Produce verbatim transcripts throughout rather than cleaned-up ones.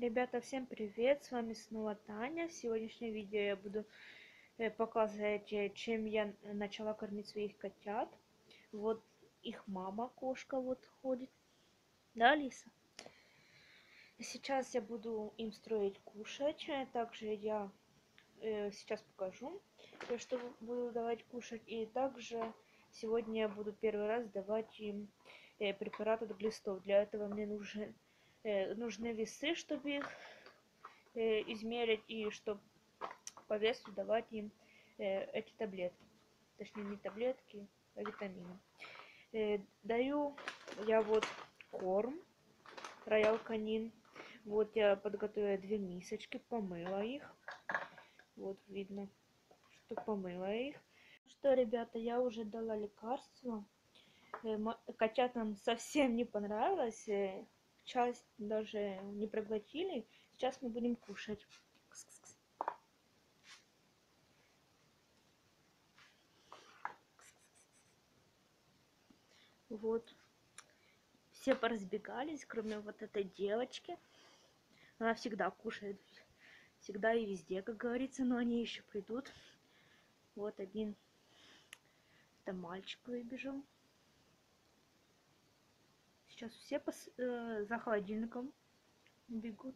Ребята, всем привет! С вами снова Таня. В сегодняшнем видео я буду э, показывать, э, чем я начала кормить своих котят. Вот их мама, кошка, вот ходит. Да, Алиса? Сейчас я буду им строить кушать. Также я э, сейчас покажу, э, что буду давать кушать. И также сегодня я буду первый раз давать им э, препарат от глистов. Для этого мне нужны, э, нужны весы, чтобы их измерить и чтобы по весу давать им э, эти таблетки. Точнее, не таблетки, а витамины. Э, даю я вот корм Роял Канин. Вот я подготовила две мисочки, помыла их. Вот видно, что помыла их. Что, ребята, я уже дала лекарство. Э, котятам совсем не понравилось. Э, часть даже не проглотили. Сейчас мы будем кушать. Вот. Все поразбегались, кроме вот этой девочки. Она всегда кушает. Всегда и везде, как говорится. Но они еще придут. Вот один. Это мальчик выбежал. Сейчас все пос... э, за холодильником бегут.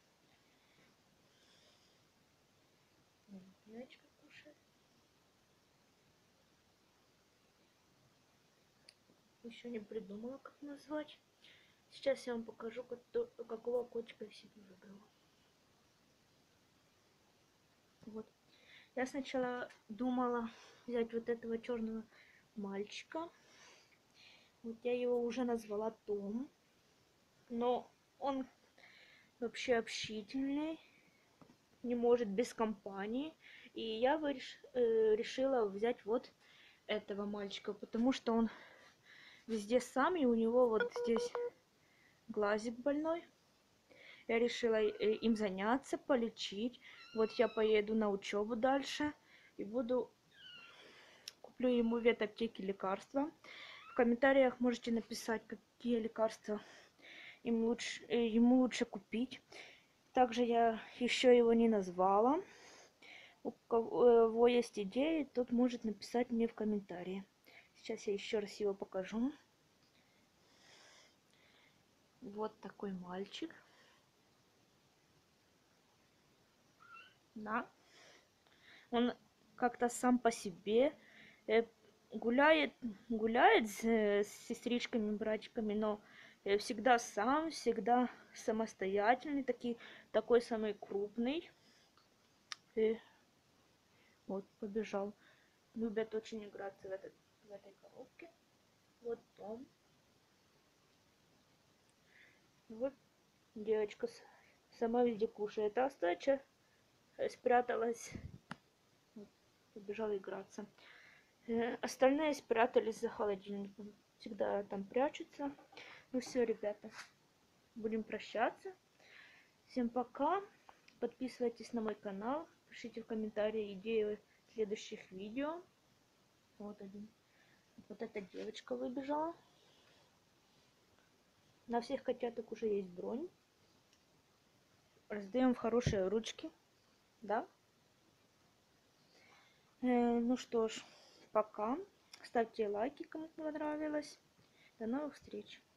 Девочка кушает. Еще не придумала, как назвать. Сейчас я вам покажу, какого котика я себе выбрала. Вот. Я сначала думала взять вот этого черного мальчика. Вот я его уже назвала Том. Но он вообще общительный. Не может без компании. И я реш, э, решила взять вот этого мальчика. Потому что он везде сам. И у него вот здесь глазик больной. Я решила им заняться, полечить. Вот я поеду на учебу дальше. И буду... Куплю ему в ветаптеке лекарства. В комментариях можете написать, какие лекарства им лучше, ему лучше купить. Также я еще его не назвала. У кого есть идеи, тот может написать мне в комментарии. Сейчас я еще раз его покажу. Вот такой мальчик. Да. Он как-то сам по себе гуляет, гуляет с, с сестричками, братчиками, но всегда сам, всегда самостоятельный, такой, такой самый крупный. И вот побежал. Любят очень играться в, этот, в этой коробке. Вот Том. Вот девочка сама везде кушает. А остача спряталась. Вот, побежала играться. Остальные спрятались за холодильником. Всегда там прячутся. Ну все, ребята. Будем прощаться. Всем пока. Подписывайтесь на мой канал. Пишите в комментарии идеи следующих видео. Вот один. Вот эта девочка выбежала. На всех котяток уже есть бронь. Раздаем в хорошие ручки. Да? Э, ну что ж, пока. Ставьте лайки, кому понравилось. До новых встреч.